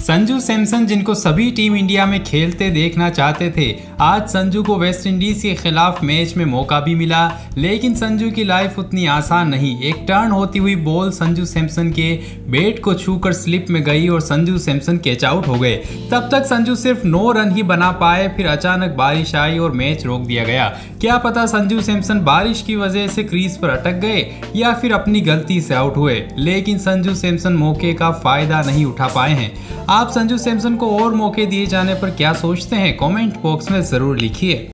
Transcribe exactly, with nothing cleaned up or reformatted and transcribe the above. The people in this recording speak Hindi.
संजू सैमसन, जिनको सभी टीम इंडिया में खेलते देखना चाहते थे, आज संजू को वेस्ट इंडीज के खिलाफ मैच में मौका भी मिला। लेकिन संजू की लाइफ उतनी आसान नहीं। एक टर्न होती हुई बॉल संजू सैमसन के बैट को छूकर स्लिप में गई और संजू सैमसन कैच आउट हो गए। तब तक संजू सिर्फ नौ रन ही बना पाए। फिर अचानक बारिश आई और मैच रोक दिया गया। क्या पता संजू सैमसन बारिश की वजह से क्रीज पर अटक गए या फिर अपनी गलती से आउट हुए, लेकिन संजू सैमसन मौके का फायदा नहीं उठा पाए हैं। आप संजू सैमसन को और मौके दिए जाने पर क्या सोचते हैं? कमेंट बॉक्स में जरूर लिखिए।